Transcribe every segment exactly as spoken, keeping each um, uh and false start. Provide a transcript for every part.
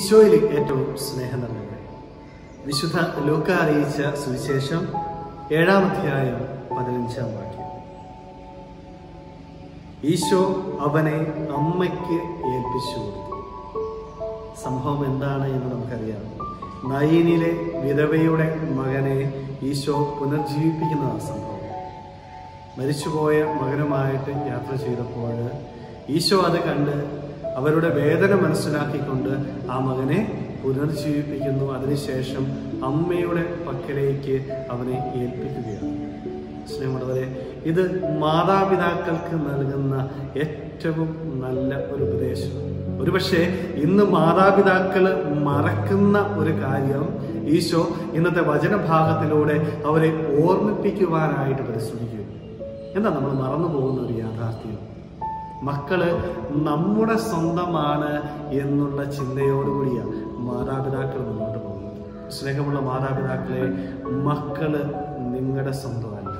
ഈശോയിൽ ഏറ്റവും സ്നേഹം നിറഞ്ഞവരെ, വിശുദ്ധ ലൂക്ക അറിയിച്ച സുവിശേഷം ഏഴാം അധ്യായം പതിനഞ്ചാം വാക്യം. ഈശോ അവനെ അമ്മയ്ക്ക് ഏൽപ്പിച്ചു കൊടുത്തു. സംഭവം എന്താണ് എന്ന് നമുക്കറിയാം. നയീനിലെ വിധവയുടെ മകനെ ഈശോ പുനർജീവിപ്പിക്കുന്ന സംഭവം. മരിച്ചുപോയ മകനുമായിട്ട് യാത്ര ചെയ്തപ്പോൾ ഈശോ അത് കണ്ട് അവരുടെ വേദന മനസ്സിലാക്കിക്കൊണ്ട് ആ മകനെ പുനർജീവിപ്പിക്കുന്നു. അതിനുശേഷം അമ്മയുടെ പക്കലേക്ക് അവനെ ഏൽപ്പിക്കുകയാണ്. സ്നേഹമുള്ളവരെ, ഇത് മാതാപിതാക്കൾക്ക് നൽകുന്ന ഏറ്റവും നല്ല ഒരു ഉപദേശം. ഒരുപക്ഷെ ഇന്ന് മാതാപിതാക്കൾ മറക്കുന്ന ഒരു കാര്യം ഈശോ ഇന്നത്തെ വചനഭാഗത്തിലൂടെ അവരെ ഓർമ്മിപ്പിക്കുവാനായിട്ട് പരിശ്രമിക്കും. എന്താ നമ്മൾ മറന്നു പോകുന്ന ഒരു യാഥാർത്ഥ്യം? മക്കള് നമ്മുടെ സ്വന്തമാണ് എന്നുള്ള ചിന്തയോടുകൂടിയാണ് മാതാപിതാക്കൾ മുന്നോട്ട് പോകുന്നത്. സ്നേഹമുള്ള മാതാപിതാക്കളെ, മക്കള് നിങ്ങളുടെ സ്വന്തമല്ല.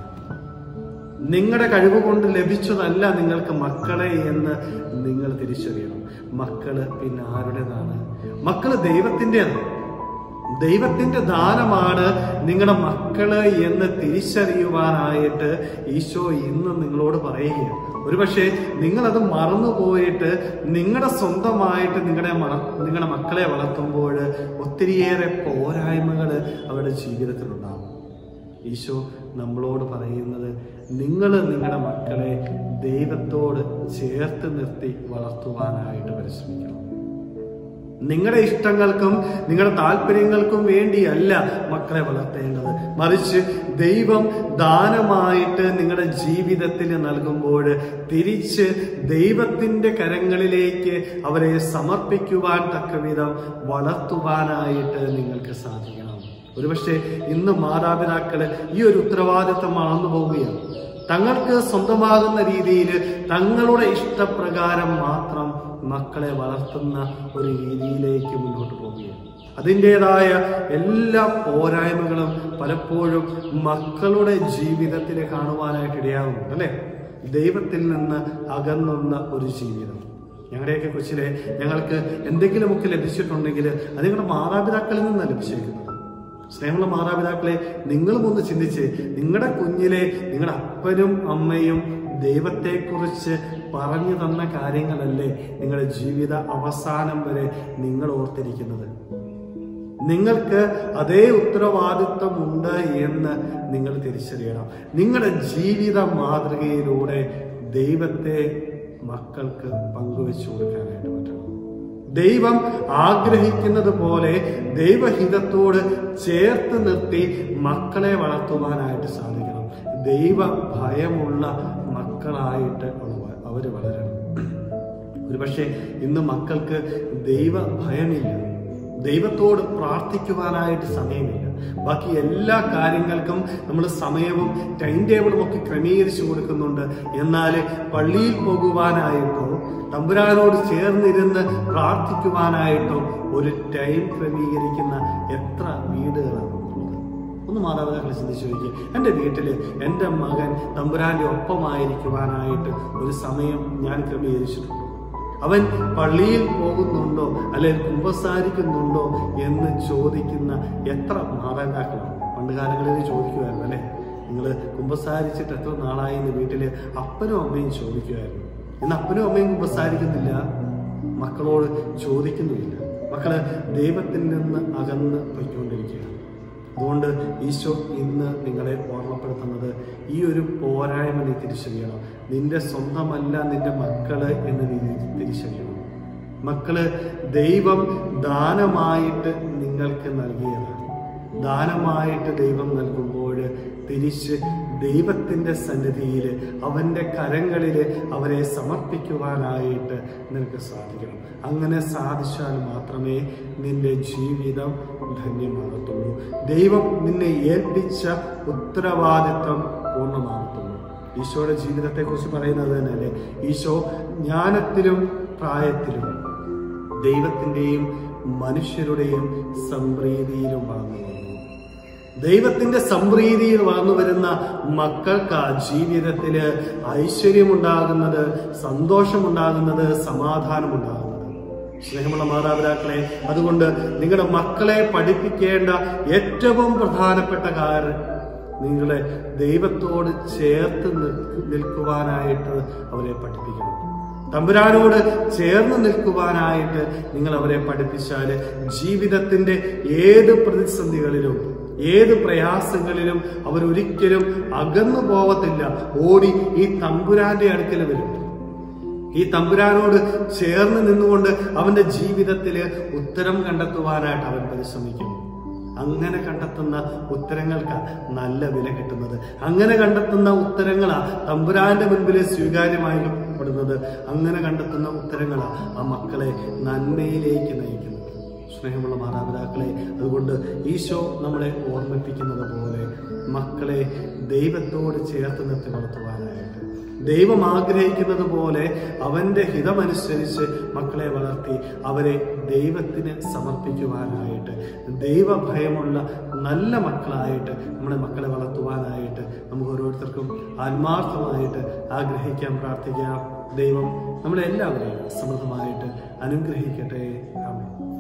നിങ്ങളുടെ കഴിവ് കൊണ്ട് ലഭിച്ചതല്ല നിങ്ങൾക്ക് മക്കളെ എന്ന് നിങ്ങൾ തിരിച്ചറിയണം. മക്കള് പിന്നെ ആരുടേതാണ്? മക്കള് ദൈവത്തിൻ്റെതാണ്. ദൈവത്തിന്റെ ദാനമാണ് നിങ്ങളുടെ മക്കള് എന്ന് തിരിച്ചറിയുവാനായിട്ട് ഈശോ ഇന്ന് നിങ്ങളോട് പറയുകയാണ്. ഒരുപക്ഷെ നിങ്ങളത് മറന്നുപോയിട്ട് നിങ്ങളുടെ സ്വന്തമായിട്ട് നിങ്ങളുടെ നിങ്ങളുടെ മക്കളെ വളർത്തുമ്പോൾ ഒത്തിരിയേറെ പോരായ്മകൾ അവരുടെ ജീവിതത്തിലുണ്ടാകും. ഈശോ നമ്മളോട് പറയുന്നത്, നിങ്ങൾ നിങ്ങളുടെ മക്കളെ ദൈവത്തോട് ചേർത്ത് നിർത്തി വളർത്തുവാനായിട്ട് പരിശ്രമിക്കണം. നിങ്ങളുടെ ഇഷ്ടങ്ങൾക്കും നിങ്ങളുടെ താല്പര്യങ്ങൾക്കും വേണ്ടിയല്ല മക്കളെ വളർത്തേണ്ടത്, മറിച്ച് ദൈവം ദാനമായിട്ട് നിങ്ങളുടെ ജീവിതത്തിൽ നൽകുമ്പോൾ തിരിച്ച് ദൈവത്തിന്റെ കരങ്ങളിലേക്ക് അവരെ സമർപ്പിക്കുവാൻ തക്കവിധം വളർത്തുവാനായിട്ട് നിങ്ങൾക്ക് സാധിക്കണം. ഒരുപക്ഷെ ഇന്ന് മാതാപിതാക്കള് ഈ ഒരു ഉത്തരവാദിത്തം മറന്നു പോവുകയാണ്. തങ്ങൾക്ക് സ്വന്തമാകുന്ന രീതിയിൽ തങ്ങളുടെ ഇഷ്ടപ്രകാരം മാത്രം മക്കളെ വളർത്തുന്ന ഒരു രീതിയിലേക്ക് മുന്നോട്ട് പോവുകയാണ്. അതിൻ്റെതായ എല്ലാ പോരായ്മകളും പലപ്പോഴും മക്കളുടെ ജീവിതത്തിൽ കാണുവാനായിട്ട് ഇടയാകുന്നുണ്ട് അല്ലെ? ദൈവത്തിൽ നിന്ന് അകന്നുന്ന ഒരു ജീവിതം. ഞങ്ങളുടെയൊക്കെ കൊച്ചിലെ ഞങ്ങൾക്ക് എന്തെങ്കിലുമൊക്കെ ലഭിച്ചിട്ടുണ്ടെങ്കിൽ അത് നിങ്ങളുടെ മാതാപിതാക്കളിൽ നിന്നാണ് ലഭിച്ചിരിക്കുന്നത്. സ്നേഹമുള്ള മാതാപിതാക്കളെ, നിങ്ങളും ഒന്ന് ചിന്തിച്ച്, നിങ്ങളുടെ കുഞ്ഞിലെ നിങ്ങളുടെ അപ്പനും അമ്മയും ദൈവത്തെക്കുറിച്ച് പറഞ്ഞു തന്ന കാര്യങ്ങളല്ലേ നിങ്ങളുടെ ജീവിത അവസാനം വരെ നിങ്ങൾ ഓർത്തിരിക്കുന്നത്? നിങ്ങൾക്ക് അതേ ഉത്തരവാദിത്വമുണ്ട് എന്ന് നിങ്ങൾ തിരിച്ചറിയണം. നിങ്ങളുടെ ജീവിത മാതൃകയിലൂടെ ദൈവത്തെ മക്കൾക്ക് പങ്കുവെച്ചു കൊടുക്കാനായിട്ട് പറ്റണം. ദൈവം ആഗ്രഹിക്കുന്നത് പോലെ ദൈവഹിതത്തോട് ചേർത്ത് നിർത്തി മക്കളെ വളർത്തുവാനായിട്ട് സാധിക്കണം. ദൈവ ഭയമുള്ള മക്കളായിട്ട് അവര് വളരണം. ഒരുപക്ഷെ ഇന്ന് മക്കൾക്ക് ദൈവ ഭയമില്ല, ദൈവത്തോട് പ്രാർത്ഥിക്കുവാനായിട്ട് സമയമില്ല. ബാക്കി എല്ലാ കാര്യങ്ങൾക്കും നമ്മൾ സമയവും ടൈം ടേബിളും ഒക്കെ ക്രമീകരിച്ചു കൊടുക്കുന്നുണ്ട്. എന്നാൽ പള്ളിയിൽ പോകുവാനായിട്ടോ തമ്പുരാനോട് ചേർന്നിരുന്ന് പ്രാർത്ഥിക്കുവാനായിട്ടോ ഒരു ടൈം ക്രമീകരിക്കുന്ന എത്ര വീടുകളാണ്? ഒന്ന് മാതാപിതാക്കളെ ചിന്തിച്ചു നോക്കി. എൻ്റെ വീട്ടിൽ എൻ്റെ മകൻ തമ്പുരാന്റെ ഒപ്പമായിരിക്കുവാനായിട്ട് ഒരു സമയം ഞാൻ ക്രമീകരിച്ചിട്ടുണ്ടോ? അവൻ പള്ളിയിൽ പോകുന്നുണ്ടോ അല്ലെങ്കിൽ കുമ്പസാരിക്കുന്നുണ്ടോ എന്ന് ചോദിക്കുന്ന എത്ര മാതാപിതാക്കളാണ്? പണ്ട് കാലങ്ങളിൽ ചോദിക്കുമായിരുന്നു അല്ലെ, നിങ്ങൾ കുമ്പസാരിച്ചിട്ട് എത്ര നാളായി എന്ന് വീട്ടില് അപ്പനും അമ്മയും ചോദിക്കുമായിരുന്നു. ഇന്ന് അപ്പനും അമ്മയും കുമ്പസാരിക്കുന്നില്ല, മക്കളോട് ചോദിക്കുന്നുമില്ല. മക്കള് ദൈവത്തിൽ നിന്ന് അകന്ന് പൊയ്ക്കൊണ്ടിരിക്കുകയാണ്. അതുകൊണ്ട് ഈശോ ഇന്ന് നിങ്ങളെ ഓർമ്മപ്പെടുത്തുന്നത്, ഈ ഒരു പോരായ്മ നീ തിരിച്ചറിയണം. നിന്റെ സ്വന്തമല്ല നിന്റെ മക്കള് എന്ന് നീ തിരിച്ചറിയണം. മക്കള് ദൈവം ദാനമായിട്ട് നിങ്ങൾക്ക് നൽകിയതാണ്. ദാനമായിട്ട് ദൈവം നൽകുമ്പോൾ തിരിച്ച് ദൈവത്തിന്റെ സന്നിധിയിൽ അവന്റെ കരങ്ങളിൽ അവരെ സമർപ്പിക്കുവാനായിട്ട് നിനക്ക് സാധിക്കണം. അങ്ങനെ സാധിച്ചാൽ മാത്രമേ നിന്റെ ജീവിതം ധന്യമാകത്തുള്ളൂ. ദൈവം നിന്നെ ഏൽപ്പിച്ച ഉത്തരവാദിത്വം പൂർണ്ണമാകത്തുള്ളൂ. ഈശോയുടെ ജീവിതത്തെ കുറിച്ച് പറയുന്നത് തന്നെയല്ലേ, ഈശോ ജ്ഞാനത്തിലും പ്രായത്തിലും ദൈവത്തിന്റെയും മനുഷ്യരുടെയും സംപ്രീതിയിലും വളർന്നു വന്നു. ദൈവത്തിന്റെ സംപ്രീതിയിൽ വളർന്നു വരുന്ന മക്കൾക്ക് ആ ജീവിതത്തില് ഐശ്വര്യമുണ്ടാകുന്നത്, സന്തോഷമുണ്ടാകുന്നത്, സമാധാനമുണ്ടാകുന്നത്. സ്നേഹമുള്ള മാതാപിതാക്കളെ, അതുകൊണ്ട് നിങ്ങളുടെ മക്കളെ പഠിപ്പിക്കേണ്ട ഏറ്റവും പ്രധാനപ്പെട്ട കാര്യം നിങ്ങളെ ദൈവത്തോട് ചേർത്ത് നിൽക്കുവാനായിട്ട് അവരെ പഠിപ്പിക്കണം. തമ്പുരാനോട് ചേർന്ന് നിൽക്കുവാനായിട്ട് നിങ്ങൾ അവരെ പഠിപ്പിച്ചാൽ ജീവിതത്തിന്റെ ഏത് പ്രതിസന്ധികളിലും ഏത് പ്രയാസങ്ങളിലും അവരൊരിക്കലും അകന്നു പോവത്തില്ല. ഓടി ഈ തമ്പുരാന്റെ അടുക്കൽ വരും. ഈ തമ്പുരാനോട് ചേർന്ന് നിന്നുകൊണ്ട് അവന്റെ ജീവിതത്തില് ഉത്തരം കണ്ടെത്തുവാനായിട്ട് അവൻ പരിശ്രമിക്കും. അങ്ങനെ കണ്ടെത്തുന്ന ഉത്തരങ്ങൾക്ക് നല്ല വില കിട്ടുന്നത്. അങ്ങനെ കണ്ടെത്തുന്ന ഉത്തരങ്ങളാ തമ്പുരാന്റെ മുൻപിൽ സ്വീകാര്യമായിപ്പെടുന്നത്. അങ്ങനെ കണ്ടെത്തുന്ന ഉത്തരങ്ങളാ ആ മക്കളെ നന്മയിലേക്ക് നയിക്കുന്നത്. സ്നേഹമുള്ള മാതാപിതാക്കളെ, അതുകൊണ്ട് ഈശോ നമ്മളെ ഓർമ്മിപ്പിക്കുന്നത് പോലെ മക്കളെ ദൈവത്തോട് ചേർത്ത് നിർത്തി വളർത്തുവാനായിട്ട്, ദൈവം ആഗ്രഹിക്കുന്നത് പോലെ അവന്റെ ഹിതമനുസരിച്ച് മക്കളെ വളർത്തി അവരെ ദൈവത്തിന് സമർപ്പിക്കുവാനായിട്ട്, ദൈവഭയമുള്ള നല്ല മക്കളായിട്ട് നമ്മുടെ മക്കളെ വളർത്തുവാനായിട്ട് നമുക്ക് ഓരോരുത്തർക്കും ആത്മാർത്ഥമായിട്ട് ആഗ്രഹിക്കാം, പ്രാർത്ഥിക്കാം. ദൈവം നമ്മളെല്ലാവരെയും സമൃദ്ധമായിട്ട് അനുഗ്രഹിക്കട്ടെ. ആമേൻ.